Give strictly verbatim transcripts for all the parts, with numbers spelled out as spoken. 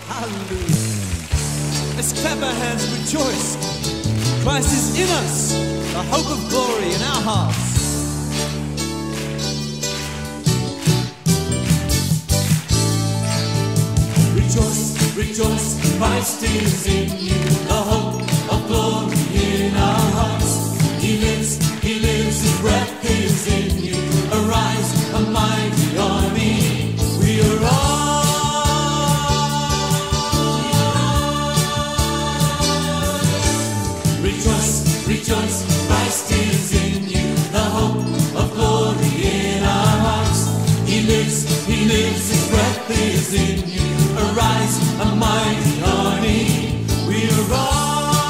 Hallelujah. Let's clap our hands and rejoice. Christ is in us, the hope of glory in our hearts. Rejoice, rejoice, Christ is in you, the hope of glory in our hearts. He lives, He lives, His breath is in you. Arise, a mighty army. We are all. Rejoice, rejoice, Christ is in you, the hope of glory in our hearts. He lives, He lives, His breath is in you. Arise, a mighty army. We arise.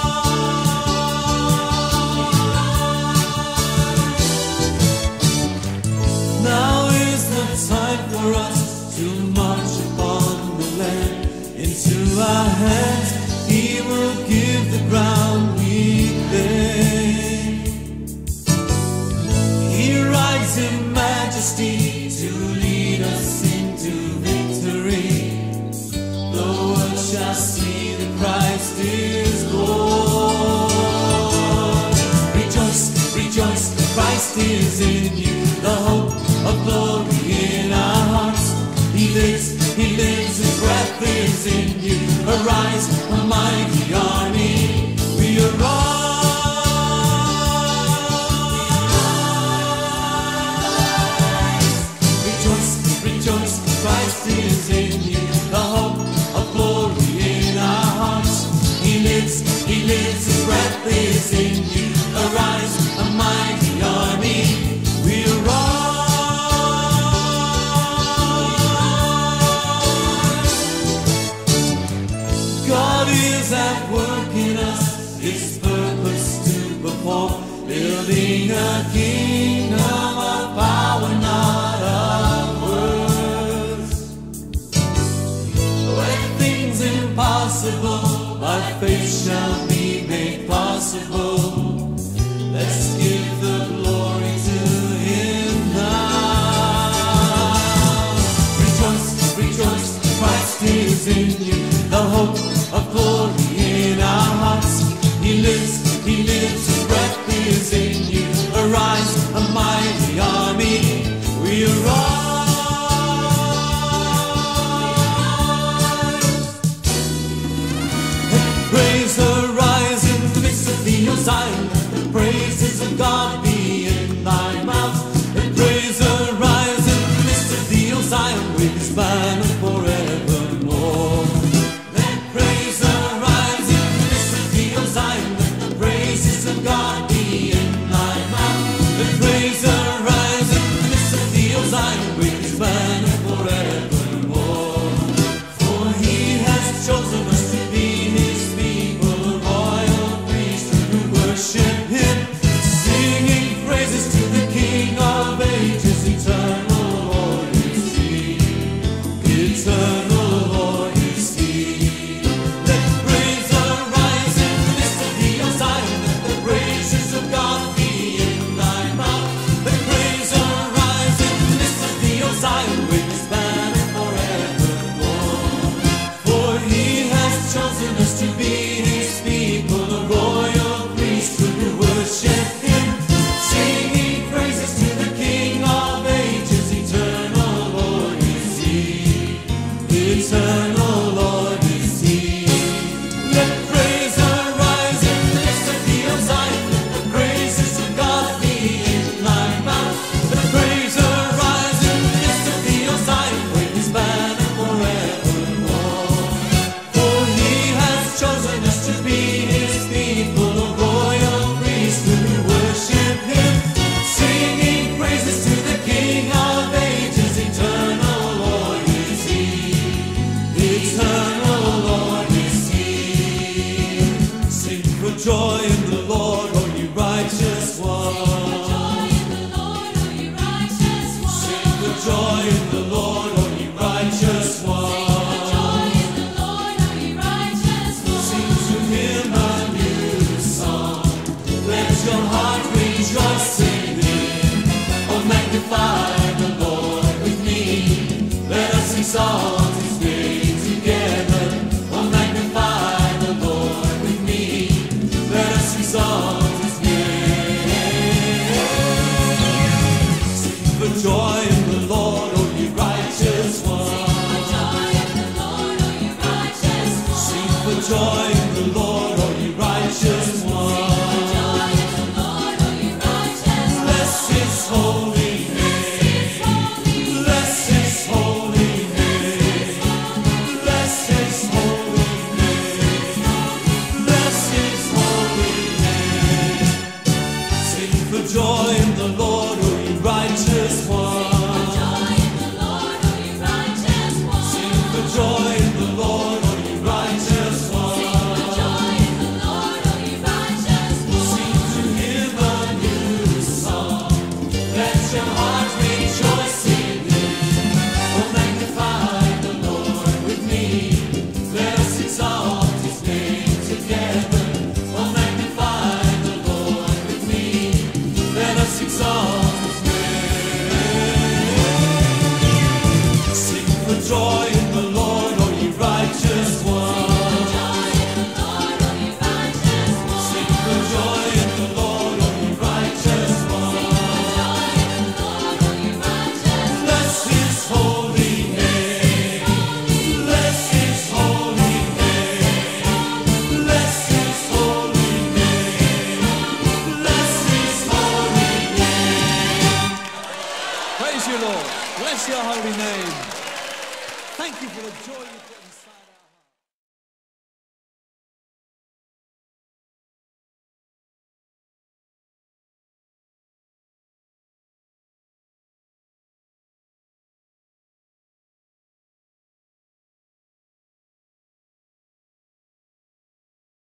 Now is the time for us to march upon the land. Into our hands He will give the ground we claim. He rides in majesty to lead us into victory. The world shall see that Christ is Lord. Rejoice, rejoice, Christ is in you, the hope of glory in our hearts. He lives, He lives, His breath is in you. Arise, a mighty army. We arise. Rejoice, rejoice, Christ is in you, the hope of glory in our hearts. He lives, He lives, His breath is in you. Arise, a mighty army. We arise. God is at work in us, His purpose to perform, building a kingdom of power, not of words. Where things impossible by faith shall be made possible. Let's give the glory to Him now. Rejoice, rejoice, Christ is in you, the hope of glory in our hearts. He lives, He lives, His breath is in you. Arise, a mighty army. We arise. Praise arise in the midst of the Hosanna. The praises of God be in thy mouth. And praise arise in the midst of the Hosanna with His banner forevermore. Let praise arise in the midst of the Hosanna. The praises of God be in thy mouth. Let praise arise in the midst of the Hosanna with His banner forevermore. For He has chosen us to be His people, a royal priesthood who worship Him, singing praises to the King of ages, eternal Lord is He, eternal Lord is He. Let praise arise in the midst of the Hosanna, let the praises of God be in thy mouth. Let praise arise in the midst of the Hosanna with His banner forevermore. For He has chosen us to be His people, a royal priesthood who worship Him, singing praises to the King of ages, eternal Lord is He, eternal Lord is He. Let praise arise in the midst of the Hosanna, let the praises of God be in thy mouth. Let praise arise in the midst of the Hosanna with His banner forevermore. For He has chosen us to be His people, a royal priesthood who worship Him, singing praises to the King of ages, eternal Lord is He, eternal Lord is He. Sing for joy in the Lord, O ye righteous ones. Sing for joy in the Lord, O ye righteous ones. Sing to Him a new song. Let your heart rejoice in Him. Oh, magnify the Lord with me. Let us sing songs His name together. joy